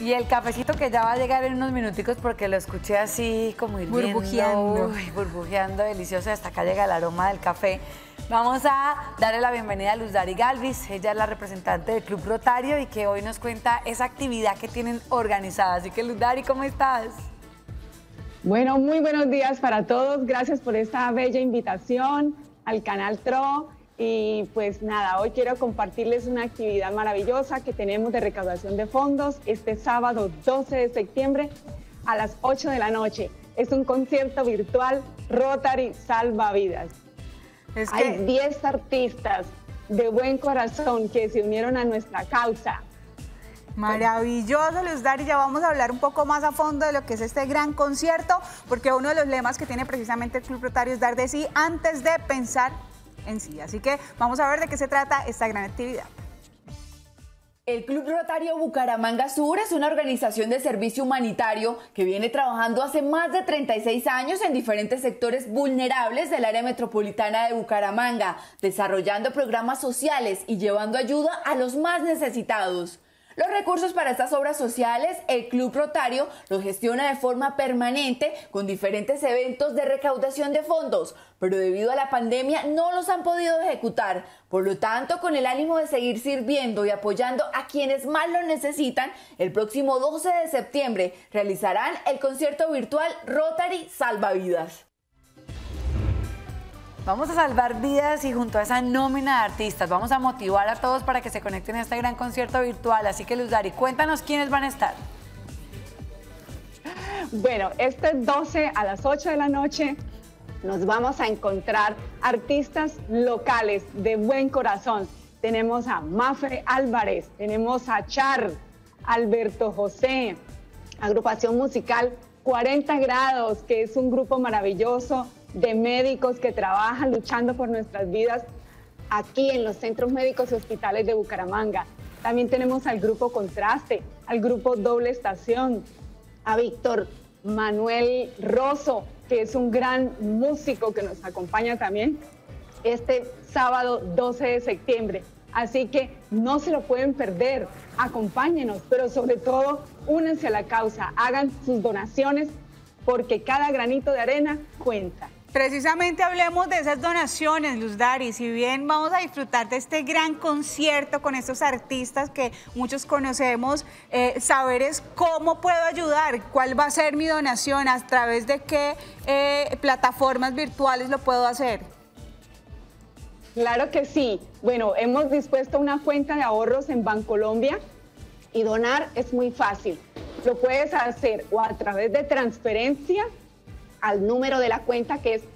Y el cafecito que ya va a llegar en unos minuticos porque lo escuché así como hirviendo. Burbujeando. Uy, burbujeando, delicioso. Hasta acá llega el aroma del café. Vamos a darle la bienvenida a Luz Dari Galvis. Ella es la representante del Club Rotario y que hoy nos cuenta esa actividad que tienen organizada. Así que Luz Dari, ¿cómo estás? Bueno, muy buenos días para todos. Gracias por esta bella invitación al canal TRO. Y pues nada, hoy quiero compartirles una actividad maravillosa que tenemos de recaudación de fondos este sábado 12 de septiembre a las 8 de la noche. Es un concierto virtual Rotary Salva Vidas. Hay 10 artistas de buen corazón que se unieron a nuestra causa. Maravilloso, Luz Dari. Ya vamos a hablar un poco más a fondo de lo que es este gran concierto, porque uno de los lemas que tiene precisamente el Club Rotario es dar de sí antes de pensar en sí. Así que vamos a ver de qué se trata esta gran actividad. El Club Rotario Bucaramanga Sur es una organización de servicio humanitario que viene trabajando hace más de 36 años en diferentes sectores vulnerables del área metropolitana de Bucaramanga, desarrollando programas sociales y llevando ayuda a los más necesitados. Los recursos para estas obras sociales, el Club Rotario los gestiona de forma permanente con diferentes eventos de recaudación de fondos, pero debido a la pandemia no los han podido ejecutar. Por lo tanto, con el ánimo de seguir sirviendo y apoyando a quienes más lo necesitan, el próximo 12 de septiembre realizarán el concierto virtual Rotary Salva Vidas. Vamos a salvar vidas y junto a esa nómina de artistas vamos a motivar a todos para que se conecten a este gran concierto virtual. Así que Luz Dari, cuéntanos quiénes van a estar. Bueno, este 12 a las 8 de la noche nos vamos a encontrar artistas locales de buen corazón. Tenemos a Mafe Álvarez, tenemos a Char, Alberto José, agrupación musical 40 grados, que es un grupo maravilloso de médicos que trabajan luchando por nuestras vidas aquí en los centros médicos y hospitales de Bucaramanga. También tenemos al grupo Contraste, al grupo Doble Estación, a Víctor Manuel Rosso, que es un gran músico que nos acompaña también este sábado 12 de septiembre. Así que no se lo pueden perder, acompáñenos, pero sobre todo únanse a la causa, hagan sus donaciones porque cada granito de arena cuenta. Precisamente hablemos de esas donaciones, Luz Dari. Si bien vamos a disfrutar de este gran concierto con estos artistas que muchos conocemos, saber es cómo puedo ayudar, cuál va a ser mi donación, a través de qué plataformas virtuales lo puedo hacer. Claro que sí. Bueno, hemos dispuesto una cuenta de ahorros en Bancolombia y donar es muy fácil. Lo puedes hacer o a través de transferencia al número de la cuenta que es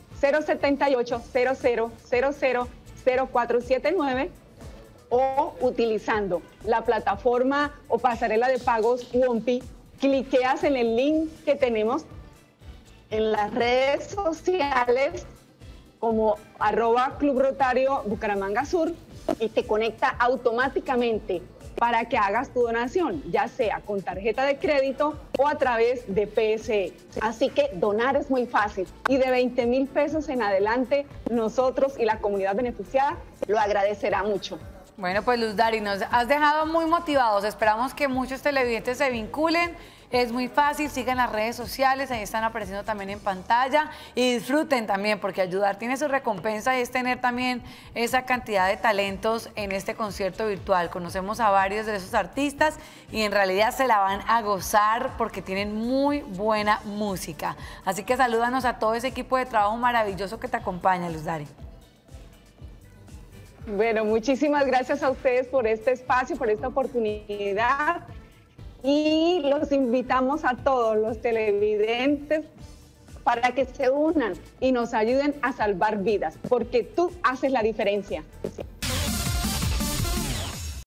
078-00000479 o utilizando la plataforma o pasarela de pagos Wompi, cliqueas en el link que tenemos en las redes sociales como @Club Rotario Bucaramanga Sur y te conecta automáticamente para que hagas tu donación, ya sea con tarjeta de crédito o a través de PSE. Así que donar es muy fácil y de 20,000 pesos en adelante nosotros y la comunidad beneficiada lo agradecerá mucho. Bueno, pues Luz Dari, nos has dejado muy motivados. Esperamos que muchos televidentes se vinculen. Es muy fácil, sigan las redes sociales, ahí están apareciendo también en pantalla y disfruten también porque ayudar tiene su recompensa y es tener también esa cantidad de talentos en este concierto virtual. Conocemos a varios de esos artistas y en realidad se la van a gozar porque tienen muy buena música. Así que salúdanos a todo ese equipo de trabajo maravilloso que te acompaña, Luz Dari. Bueno, muchísimas gracias a ustedes por este espacio, por esta oportunidad. Y los invitamos a todos los televidentes para que se unan y nos ayuden a salvar vidas, porque tú haces la diferencia.